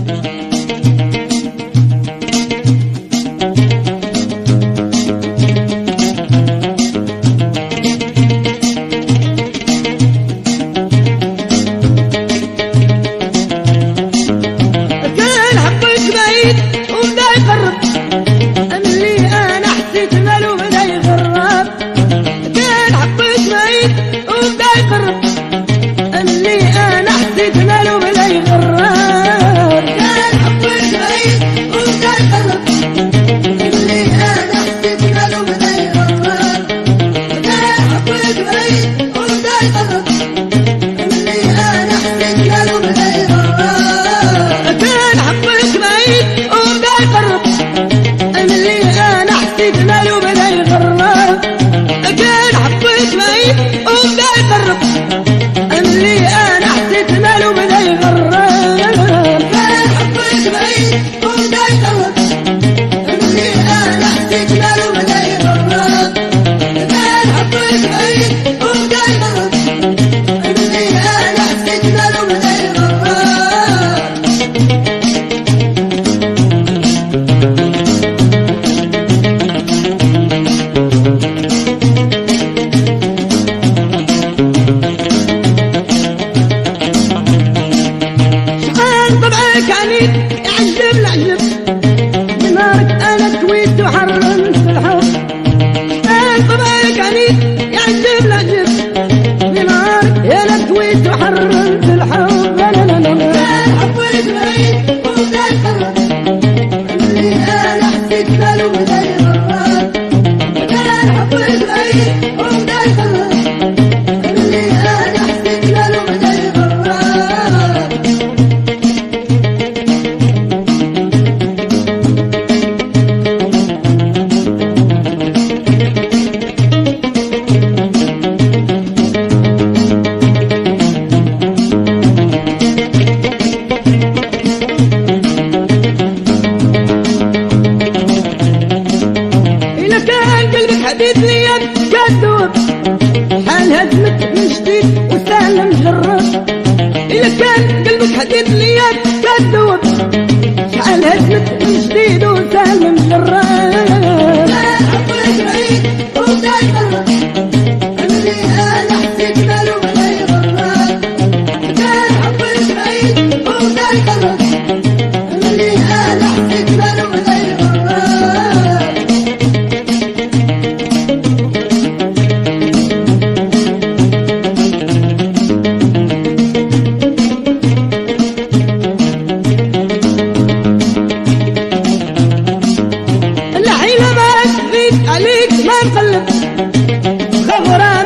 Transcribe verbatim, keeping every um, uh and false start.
حديد ليا كدوب حال هزمت من جديد وسالم جرب. إلا كان قلبك حديد ليا كدوب حال هزمت من جديد وسالم جرب. كان حبك بعيد وسالم اللي أنا حسيت ماله ولا يغرب. كان حبك بعيد وسالم اللي أنا حسيت ماله ولا يغرب. عليك ما نقلب خبرة